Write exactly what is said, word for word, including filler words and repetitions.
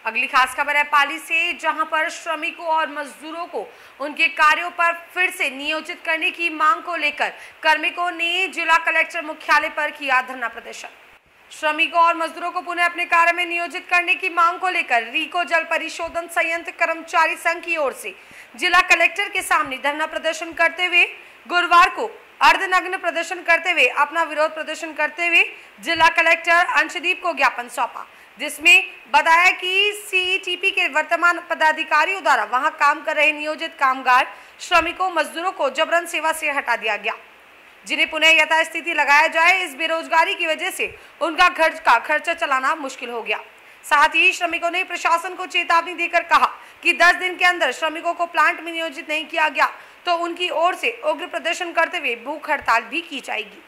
अगली खास खबर है पाली से, जहां पर श्रमिकों और मजदूरों को उनके कार्यों पर फिर से नियोजित करने की मांग को लेकर कार्मिकों ने जिला कलेक्टर मुख्यालय पर किया धरना प्रदर्शन। श्रमिकों और मजदूरों को पुनः अपने कार्य में नियोजित करने की मांग को लेकर रीको जल परिशोधन संयंत्र कर्मचारी संघ की ओर से जिला कलेक्टर के सामने धरना प्रदर्शन करते हुए गुरुवार को अर्धनग्न प्रदर्शन करते हुए अपना विरोध प्रदर्शन करते हुए जिला कलेक्टर अंशदीप को ज्ञापन सौंपा, जिसमें बताया कि सीईटीपी के वर्तमान पदाधिकारियों द्वारा वहां काम कर रहे नियोजित कामगार श्रमिकों मजदूरों को जबरन सेवा से हटा दिया गया, जिन्हें पुनः यथास्थिति लगाया जाए। इस बेरोजगारी की वजह से उनका घर का खर्चा चलाना मुश्किल हो गया। साथ ही श्रमिकों ने प्रशासन को चेतावनी देकर कहा कि दस दिन के अंदर श्रमिकों को प्लांट में नियोजित नहीं किया गया तो उनकी ओर से उग्र प्रदर्शन करते हुए भूख हड़ताल भी की जाएगी।